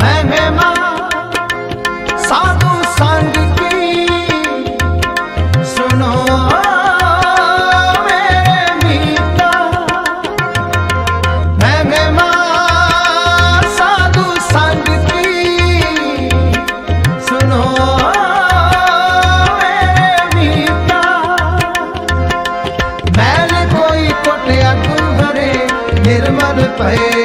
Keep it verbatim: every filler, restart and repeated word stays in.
महिमा साधु संग की सुनो मेरे मीता। महिमा साधु संग की सुनो मेरे मीता। मैल कोई कोटिया गुरु भरे निर्मल भये